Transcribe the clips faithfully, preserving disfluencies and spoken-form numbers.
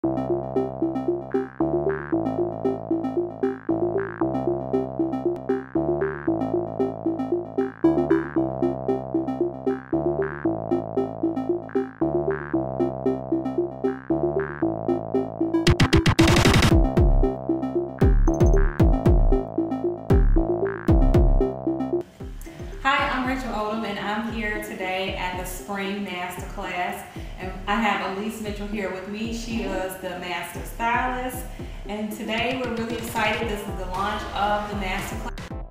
Hi, I'm Rachel Odom, and I'm here today at the Spring Masterclass. And I have Elise Mitchell here with me. She is the Master Stylist. And today we're really excited. This is the launch of the Masterclass.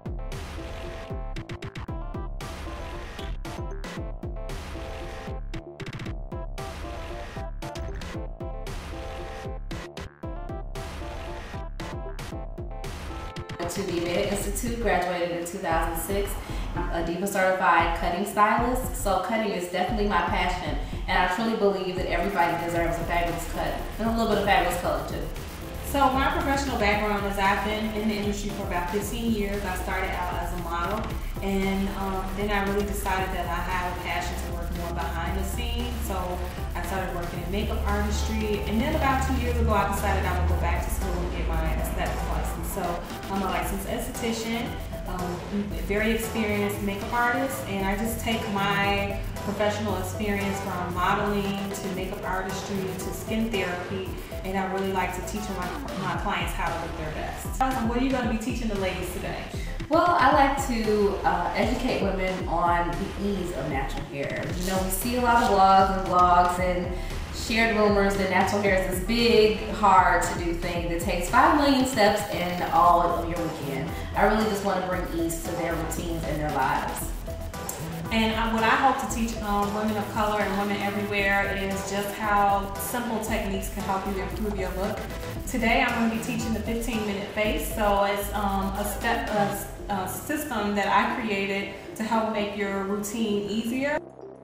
To the Aveda Institute, graduated in two thousand six. I'm a DEPA certified cutting stylist, so cutting is definitely my passion, and I truly believe that everybody deserves a fabulous cut and a little bit of fabulous color too. So my professional background is I've been in the industry for about fifteen years. I started out as a model, and um, then I really decided that I have a passion to work more behind the scenes. So I started working in makeup artistry, and then about two years ago I decided I would go back to school and get my aesthetics license. So I'm a licensed esthetician, um, very experienced makeup artist, and I just take my professional experience from modeling to makeup artistry to skin therapy, and I really like to teach my, my clients how to look their best. Um, what are you going to be teaching the ladies today? Well, I like to uh, educate women on the ease of natural hair. You know, we see a lot of blogs and vlogs and shared rumors that natural hair is this big, hard to do thing that takes five million steps in all of your weekend. I really just want to bring ease to their routines and their lives. And uh, what I hope to teach um, women of color and women everywhere is just how simple techniques can help you improve your look. Today I'm going to be teaching the fifteen minute face. So it's um, a step, a, a system that I created to help make your routine easier.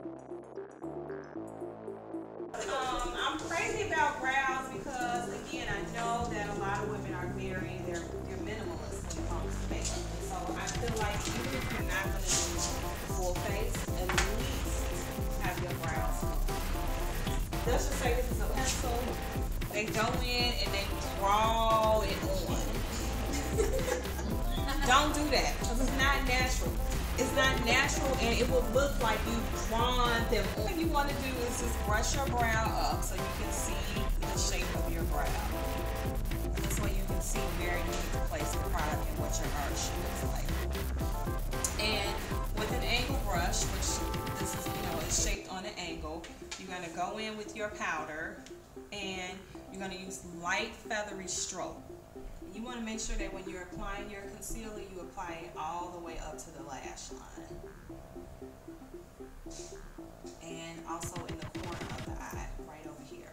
Um, I'm crazy about brows because, again, I know that a lot of women are very, they're, they're minimalist when it comes to makeup. So I feel like even if you're not going to do full face, at least have your brows. Let's just say this is a pencil. They go in and they draw it on. Don't do that because it's not natural. It's not natural, and it will look like you've drawn them on. What you want to do is just brush your brow up so you can see the shape of your brow. This way you can see where you need to place the product and what your arch looks like. And with an angle brush, which this is, you know, is shaped on an angle, you're going to go in with your powder and you're going to use light feathery stroke. You want to make sure that when you're applying your concealer, you apply it all the way up to the lash line. And also in the corner of the eye, right over here.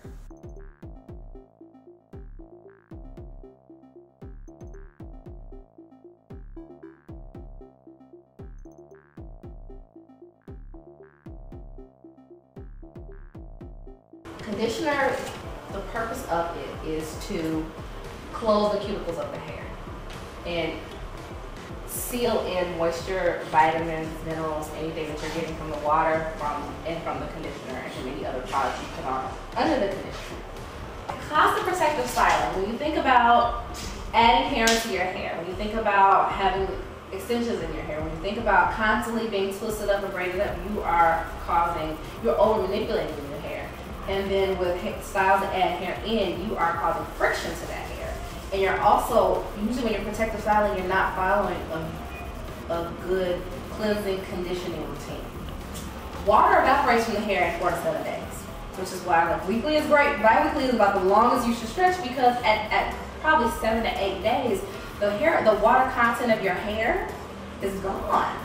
Conditioner, the purpose of it is to close the cuticles of the hair and seal in moisture, vitamins, minerals, anything that you're getting from the water from and from the conditioner and from any other products you put on under the conditioner. Constant protective styling. When you think about adding hair into your hair, when you think about having extensions in your hair, when you think about constantly being twisted up and braided up, you are causing, you're over manipulating your hair. And then with styles that add hair in, you are causing friction to that hair. And you're also, usually when you're protective styling, you're not following a, a good cleansing, conditioning routine. Water evaporates from the hair in four to seven days, which is why like weekly is great. Bi-weekly is about the longest you should stretch because at, at probably seven to eight days, the hair, the water content of your hair is gone.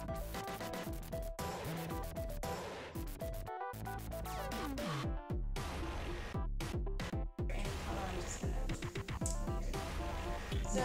So,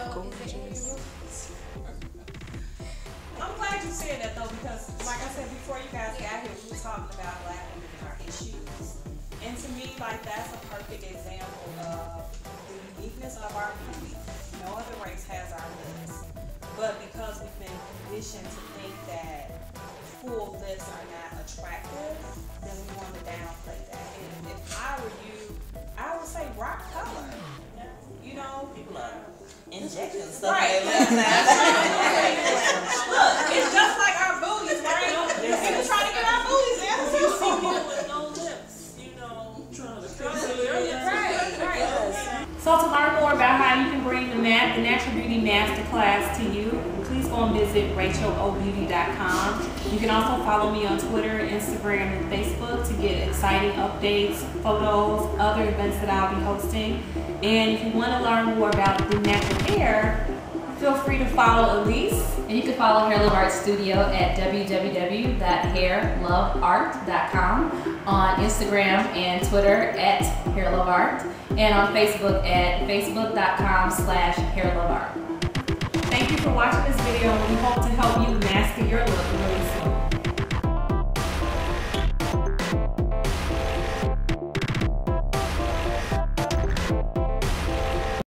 I'm glad you said that though, because like I said before you guys got here, we were talking about black women and our issues. And to me, like that's a perfect example of the uniqueness of our beauty. No other race has our lips. But because we've been conditioned to think that full lips are not attractive, then we want to downplay that. And if I were you, I would say rock injections stuff Right. like that. Look, it's just like our booties, right? We're trying to get our booties in. You see people with no lips, you know, trying to fix their lips. Right, right. So to learn more about how you can bring the, Nat- the Natural Beauty Masterclass to you, please go and visit rachel o beauty dot com. You can also follow me on Twitter, Instagram, and Facebook to get exciting updates, photos, other events that I'll be hosting. And if you want to learn more about the natural hair, feel free to follow Elise. And you can follow Hair Love Art Studio at w w w dot hair love art dot com, on Instagram and Twitter at Hair Love Art, and on Facebook at facebook dot com slash hair love art. Thank you for watching this video, and we hope to help you master your look really